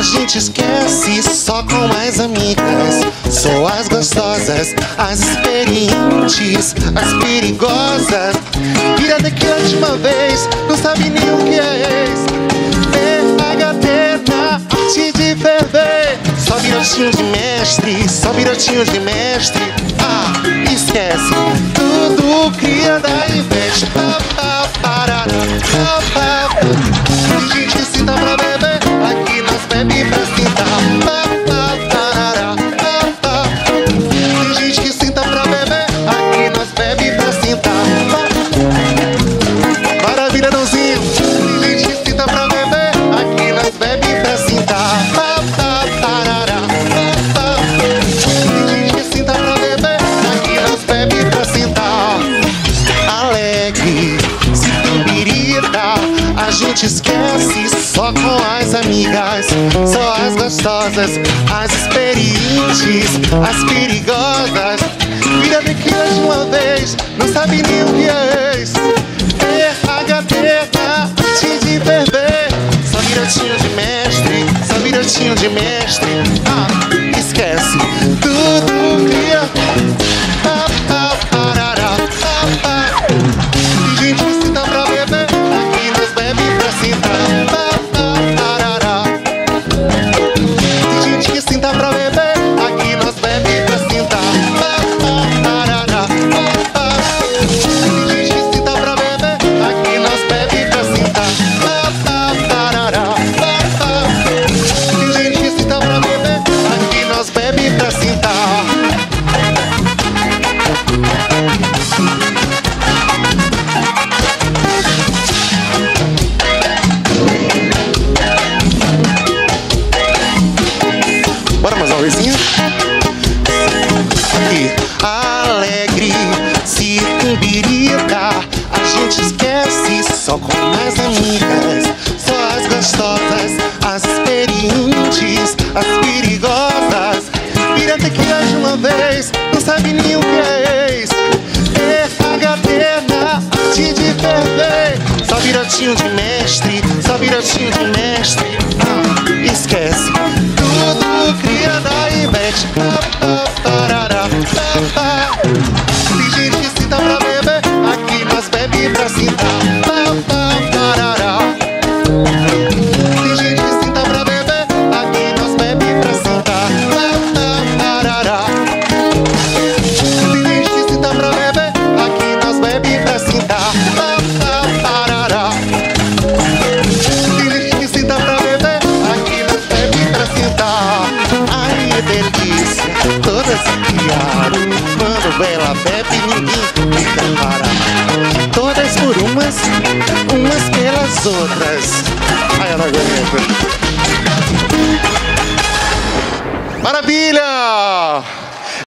gente esquece só com as amigas. Só as gostosas, as experientes, as perigosas. Vira tequila de uma vez, não sabe nem o que é ex. PHD na arte de ferver. Só virotinho de mestre, só virotinho de mestre. Ah, esquece, tudo cria da inveja. Tem gente que sinta pra beber, aqui nós bebe pra sentar. Tem gente que sinta pra beber, aqui nós bebe pra sentar. Maravilha, Dãozinho. Tem gente que sinta pra beber, aqui nós bebe pra sentar. Tem gente que sinta pra beber, aqui nós bebe pra sentar. Alegre, se pirita, a gente esquece só com as amigas. Só as gostosas, as experientes, as perigosas. Vira tequila de uma vez, não sabe nem o que é ex. PHD na arte de ferver. Só virotinho de mestre, só virotinho de mestre. Ah, esquece, tudo cria. Tem gente que sinta pra beber, aqui nós bebe pra sentar. Tem gente que sinta pra beber, aqui nós bebe pra sentar. Tem gente que sinta pra beber, aqui nós bebe pra sentar. Tem gente que sinta pra beber, aqui nós bebe pra sentar. Bora mais uma vezinha? Aqui. Alegre, se embirica, a gente esquece só com as amigas. Só as gostosas, as experientes, as perigosas. Vira tequila de uma vez, não sabe nem o que é ex. PHD na arte de ferver. Só virotinho de mestre, só virotinho de mestre. Ah, esquece, tudo cria da inveja. Tem gente que sinta pra beber, aqui nós bebe pra sentar. Tem gente que sinta pra beber, aqui nós bebe pra sentar. Tem gente que sinta pra beber, aqui nós bebe pra sentar. Tem gente que sinta pra beber, aqui nós bebe pra sentar. Ai, é delícia, todas se criaram. Quando ela bebe, ninguém fica parado. Todas por umas pelas outras. Ai, ela aguenta. Maravilha!